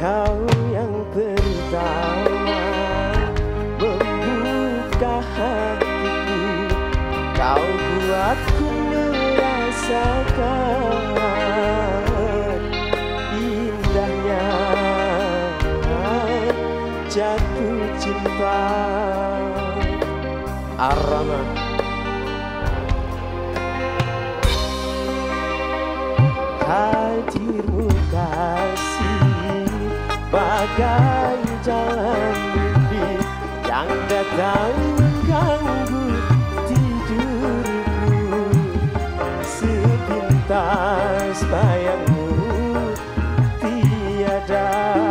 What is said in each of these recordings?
Kau yang pertama membuka hatiku, kau buatku merasakan indahnya jatuh cinta. Arama hadirmu kasih bagai jalan mimpi yang datang ganggu tidurku. Sepintas bayangmu tiada.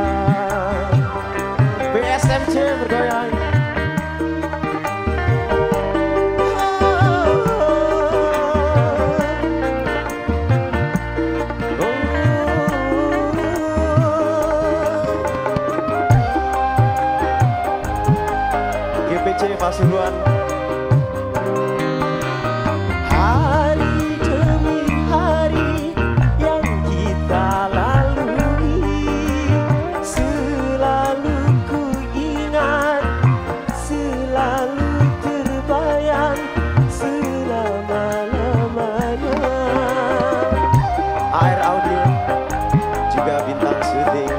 BSMC bergoyang. Pasuruan. Hari demi hari yang kita lalui, selalu ku ingat, selalu terbayang selama-lamanya. Air audio juga bintang syuting.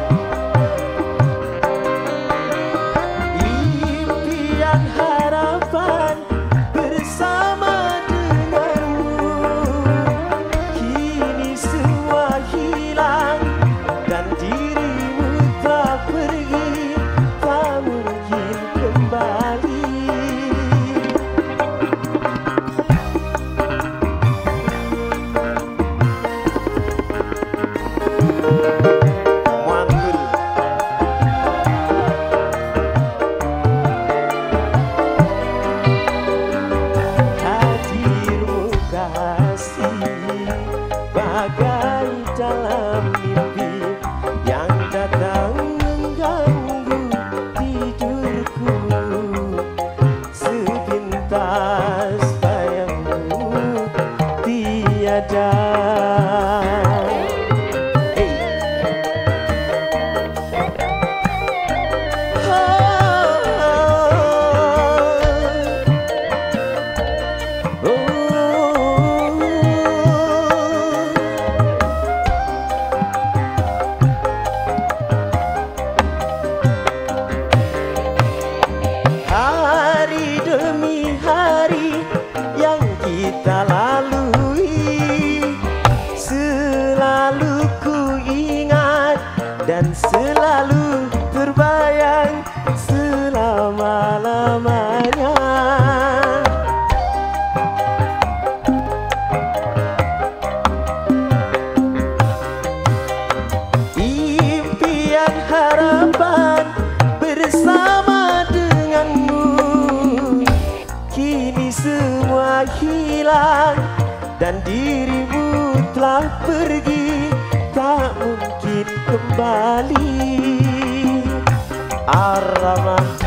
Bagai dalam mimpi yang datang mengganggu tidurku. Sepintas bayangmu tiada. Hari demi hari yang kita lalui, selalu ku ingat dan selalu terbayang selama-lamanya. Impian harapan bersama kini semua hilang dan dirimu telah pergi, tak mungkin kembali. Arama